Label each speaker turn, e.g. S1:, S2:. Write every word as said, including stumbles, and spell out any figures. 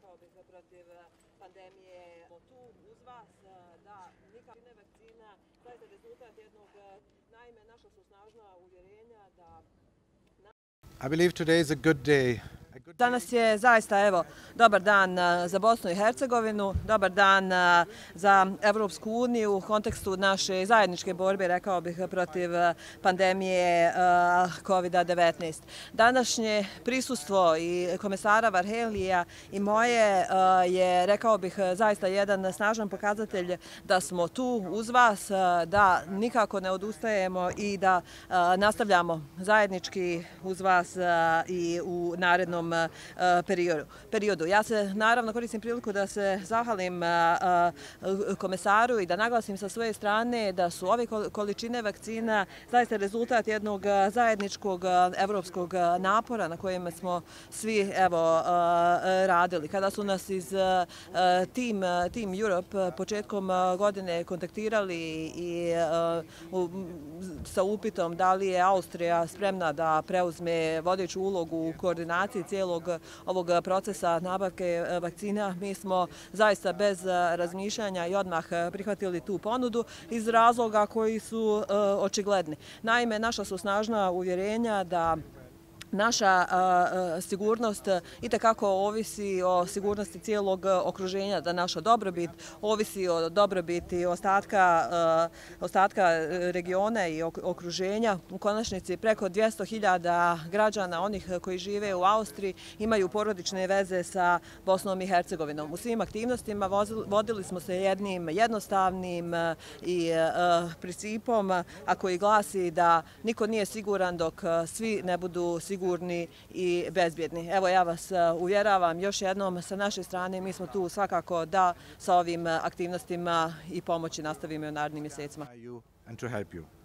S1: rekao bih, protiv pandemije. Tu uz vas da nikakve vakcina, zaista rezultat jednog, naime, naša su snažna uvjerenja da...
S2: I believe today is a good day.
S1: Danas je zaista evo dobar dan za Bosnu i Hercegovinu, dobar dan za Evropsku uniju u kontekstu naše zajedničke borbe, rekao bih, protiv pandemije kovida devetnaest. Današnje prisustvo i komesara Varhelija i moje je, rekao bih, zaista jedan snažan pokazatelj da smo tu uz vas, da nikako ne odustajemo i da nastavljamo zajednički uz vas i u narednom periodu. Ja se naravno koristim priliku da se zahvalim komesaru i da naglasim sa svoje strane da su ove količine vakcina zaista rezultat jednog zajedničkog evropskog napora na kojem smo svi evo radili. Kada su nas iz Team, Team Europe početkom godine kontaktirali i sa upitom da li je Austrija spremna da preuzme vodeću ulogu u koordinaciji cijelog ovog procesa nabavke vakcina, mi smo zaista bez razmišljanja i odmah prihvatili tu ponudu iz razloga koji su očigledni. Naime, naša su snažna uvjerenja da naša sigurnost itekako ovisi o sigurnosti cijelog okruženja, da naša dobrobit ovisi o dobrobiti ostatka regiona i okruženja. U konačnici preko dvjesto hiljada građana, onih koji žive u Austriji, imaju porodične veze sa Bosnom i Hercegovinom. U svim aktivnostima vodili smo se jednim jednostavnim i principom, a koji glasi da niko nije siguran dok svi ne budu sigurni sigurni i bezbjedni. Evo, ja vas uvjeravam još jednom sa naše strane, mi smo tu svakako da sa ovim aktivnostima i pomoći nastavimo u narednim mjesecima.